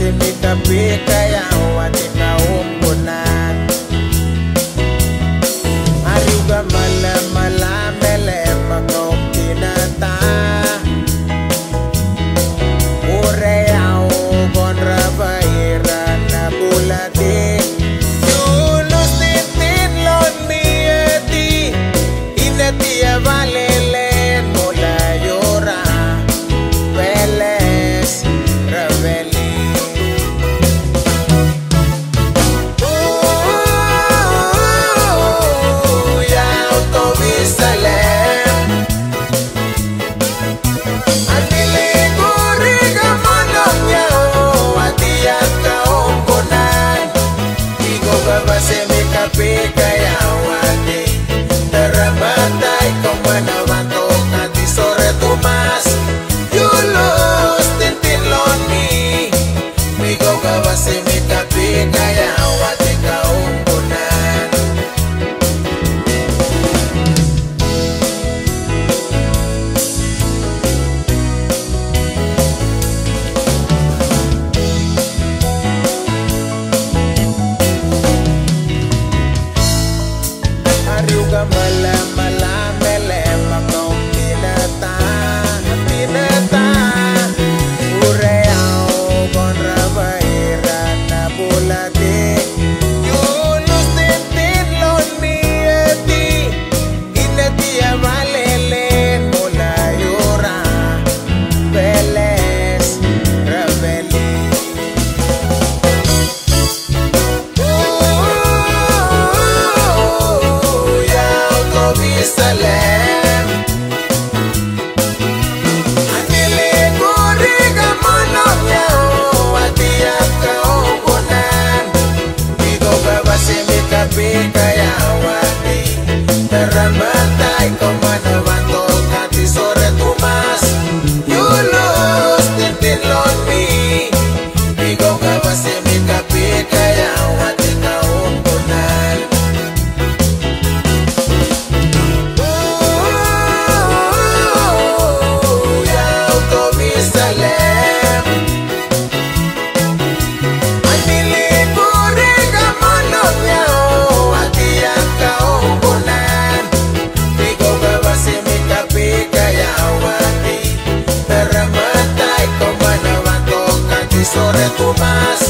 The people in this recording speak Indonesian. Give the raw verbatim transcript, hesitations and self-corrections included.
pika ya wati kaumpunan Ariuga mala mala mele makaum tinata Ure yau konra baira na bulati Yunus tintin lon mieti Inati ya valele mula yura Veles rebeli Pika ya wati terbatai kau menawanto nanti sore tumas Yulus tintin loni Migo gawasi mika pika ya wati kaumpunan Mala mala mele makaum tinata tinata ureau konra baira na bulati Yunus tintin lon mieti inati ya valele mula yura Veles rebeli Salem Anile kuriga manoknya Watiya kaumpunan Bigo babasi mika pika ya wati Terbatai kau menawanto nanti sore tumas Yulus tintin loni Bigo babasi mika pika ya wati kaumpunan Sore tu mas